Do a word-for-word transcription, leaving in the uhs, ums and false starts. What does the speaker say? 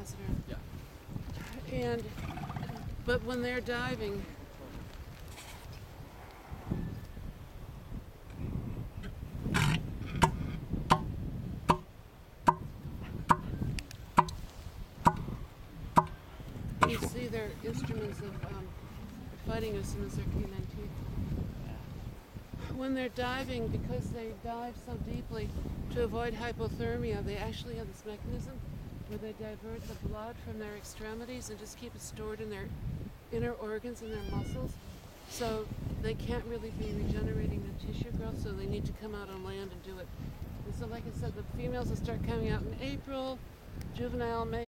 capacitor. Yeah. And, but when they're diving, you see their instruments of um, fighting instruments, their canine teeth. When they're diving, because they dive so deeply to avoid hypothermia, they actually have this mechanism where they divert the blood from their extremities and just keep it stored in their inner organs and their muscles. So they can't really be regenerating the tissue growth, so they need to come out on land and do it. And so like I said, the females will start coming out in April, juvenile May.